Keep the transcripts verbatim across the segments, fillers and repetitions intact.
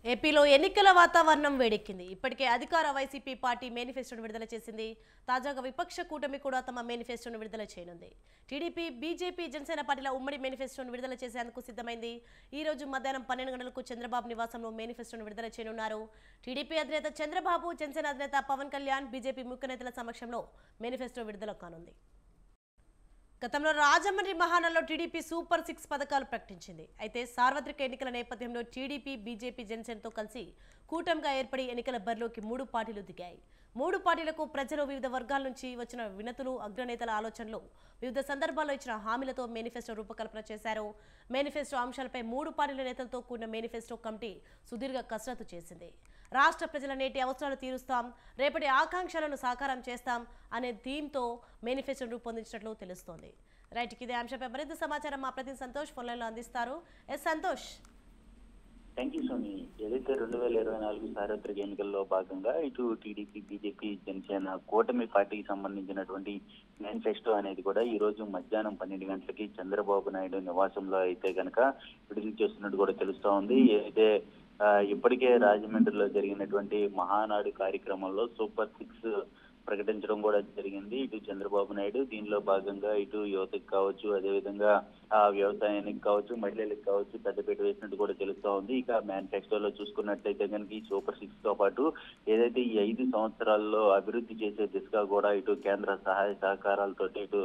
ఏపీలో ఎన్నికల వాతావరణం వేడెక్కింది. ఇప్పటికే అధికార వైసీపీ పార్టీ మేనిఫెస్టోను విడుదల చేసింది. తాజాగా విపక్ష కూటమి కూడా తమ మేనిఫెస్టోను విడుదల చేయనుంది. టీడీపీ, బీజేపీ, జనసేన పార్టీల ఉమ్మడి మేనిఫెస్టోను విడుదల చేసేందుకు సిద్ధమైంది. ఈ రోజు మధ్యాహ్నం పన్నెండు గంటలకు చంద్రబాబు నివాసంలో మేనిఫెస్టోను విడుదల చేయనున్నారు. టీడీపీ అధినేత చంద్రబాబు, జనసేన అధినేత పవన్ కళ్యాణ్, బీజేపీ ముఖ్య నేతల సమక్షంలో మేనిఫెస్టో విడుదల కానుంది. గతంలో రాజమండ్రి మహానగరంలో టీడీపీ సూపర్ సిక్స్ పథకాలు ప్రకటించింది. అయితే సార్వత్రిక ఎన్నికల నేపథ్యంలో టీడీపీ, బీజేపీ, జనసేనతో కలిసి కూటమిగా ఏర్పడి ఎన్నికల బరిలోకి మూడు పార్టీలు దిగాయి. మూడు పార్టీలకు ప్రజలు వివిధ వర్గాల నుంచి వచ్చిన వినతులు, అగ్రనేతల ఆలోచనలు, వివిధ సందర్భాల్లో ఇచ్చిన హామీలతో మేనిఫెస్టో రూపకల్పన చేశారు. మేనిఫెస్టో అంశాలపై మూడు పార్టీల నేతలతో కూడిన మేనిఫెస్టో కమిటీ సుదీర్ఘ కసరత్తు చేసింది. రాష్ట్ర ప్రజల నేటి అవసరాలు తీరుస్తాం, రేపటి ఆకాంక్షలను సాకారం చేస్తాం అనే థీమ్తో మేనిఫెస్టోను రూపొందించినట్లు తెలుస్తోంది. రైట్, ఇదే అంశంపై మరింత సమాచారం మా ప్రతినిధి సంతోష్ ఫోన్లైన్లో అందిస్తారు. Yes Santosh. Thank you Soni. ఏదైతే రెండు వేల ఇరవై నాలుగు సార్వత్రిక ఎన్నికల్లో భాగంగా ఇటు టీడీపీ, బీజేపీ, జనసేన కూటమి పార్టీకి సంబంధించినటువంటి మేనిఫెస్టో అనేది కూడా ఈ రోజు మధ్యాహ్నం పన్నెండు గంటలకి చంద్రబాబు నాయుడు నివాసంలో అయితే కనుక విడుదల చేస్తున్నట్టు కూడా తెలుస్తా ఉంది. ఏదైతే ఇప్పటికే రాజమండ్రిలో జరిగినటువంటి మహానాడు కార్యక్రమంలో సూపర్ సిక్స్ ప్రకటించడం కూడా జరిగింది. ఇటు చంద్రబాబు నాయుడు దీనిలో భాగంగా ఇటు యువతకు కావచ్చు, అదేవిధంగా ఆ వ్యవసాయానికి కావచ్చు, మహిళలకు కావచ్చు పెద్దపీట వేసినట్టు కూడా తెలుస్తా ఉంది. ఇక మేనిఫెస్టోలో చూసుకున్నట్లయితే కనుక ఈ సూపర్ సిక్స్ తో పాటు ఏదైతే ఈ ఐదు సంవత్సరాల్లో అభివృద్ధి చేసే దిశగా కూడా ఇటు కేంద్ర సహాయ సహకారాలతో ఇటు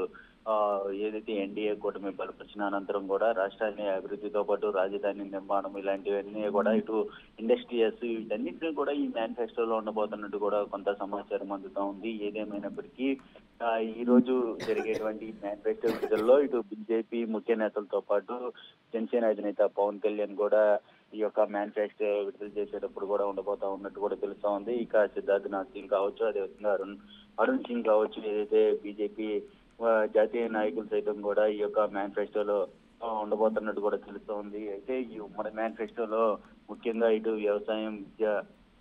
ఏదైతే ఎన్డీఏ కూటమి బలపరిచిన అనంతరం కూడా రాష్ట్రాన్ని అభివృద్ధితో పాటు రాజధాని నిర్మాణం ఇలాంటివన్నీ కూడా ఇటు ఇండస్ట్రియల్స్ వీటన్నింటినీ కూడా ఈ మేనిఫెస్టోలో ఉండబోతున్నట్టు కూడా కొంత సమాచారం అందుతా ఉంది. ఏదేమైనప్పటికీ ఈ రోజు జరిగేటువంటి మేనిఫెస్టో విడుదలలో ఇటు బీజేపీ ముఖ్య నేతలతో పాటు జనసేన అధినేత పవన్ కళ్యాణ్ కూడా ఈ యొక్క మేనిఫెస్టో విడుదల చేసేటప్పుడు కూడా ఉండబోతా ఉన్నట్టు కూడా తెలుస్తా ఉంది. ఇక సిద్ధార్థనాథ్ సింగ్ కావచ్చు, అదేవిధంగా అరుణ్ అరుణ్ సింగ్ కావచ్చు, ఏదైతే బీజేపీ జాతీయ నాయకులు సైతం కూడా ఈ యొక్క మేనిఫెస్టోలో ఉండబోతున్నట్టు కూడా తెలుస్తూ ఉంది. అయితే ఈ ఉమ్మడి మేనిఫెస్టోలో ముఖ్యంగా ఇటు వ్యవసాయం, విద్య,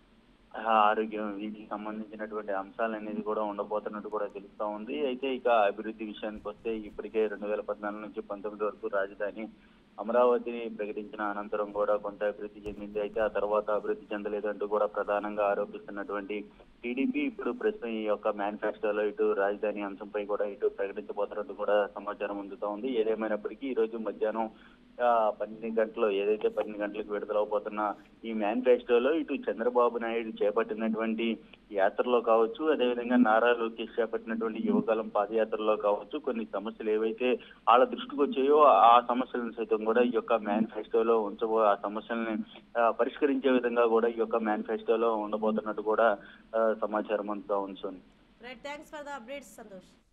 ఆరోగ్యం వీటికి సంబంధించినటువంటి అంశాలు అనేది కూడా ఉండబోతున్నట్టు కూడా తెలుస్తా ఉంది. అయితే ఇక అభివృద్ధి విషయానికి వస్తే ఇప్పటికే రెండు వేల పద్నాలుగు నుంచి పంతొమ్మిది వరకు రాజధాని అమరావతిని ప్రకటించిన అనంతరం కూడా కొంత అభివృద్ధి చెందింది. అయితే ఆ తర్వాత అభివృద్ధి చెందలేదంటూ కూడా ప్రధానంగా ఆరోపిస్తున్నటువంటి టీడీపీ ఇప్పుడు ప్రస్తుతం ఈ యొక్క మేనిఫెస్టోలో ఇటు రాజధాని అంశంపై కూడా ఇటు ప్రకటించబోతున్నట్టు కూడా సమాచారం అందుతా ఉంది. ఏదేమైనప్పటికీ ఈ రోజు మధ్యాహ్నం పన్నెండు గంటలు ఏదైతే పన్నెండు గంటలకు విడుదలవబోతున్న ఈ మేనిఫెస్టోలో ఇటు చంద్రబాబు నాయుడు చేపట్టినటువంటి యాత్రలో కావచ్చు, అదేవిధంగా నారా లోకేష్ చేపట్టినటువంటి యువకాలం పాదయాత్రలో కావచ్చు, కొన్ని సమస్యలు ఏవైతే వాళ్ళ దృష్టికి వచ్చాయో ఆ సమస్యలను సైతం కూడా ఈ యొక్క మేనిఫెస్టోలో ఉంచబో ఆ సమస్యల్ని పరిష్కరించే విధంగా కూడా ఈ యొక్క మేనిఫెస్టోలో ఉండబోతున్నట్టు కూడా సమాచారం అంతా ఉంది. Right, thanks for the updates Santosh.